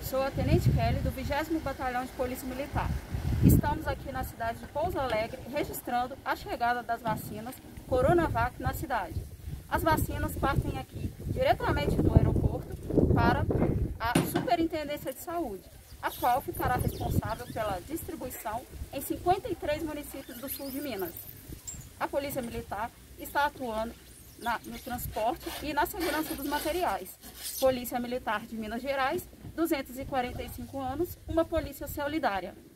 sou a Tenente Kelly do 20º Batalhão de Polícia Militar. Estamos aqui na cidade de Pouso Alegre registrando a chegada das vacinas Coronavac na cidade. As vacinas partem aqui diretamente do aeroporto para a Superintendência de Saúde, a qual ficará responsável pela distribuição em 53 municípios do sul de Minas. A Polícia Militar está atuando no transporte e na segurança dos materiais. Polícia Militar de Minas Gerais, 245 anos, uma polícia solidária.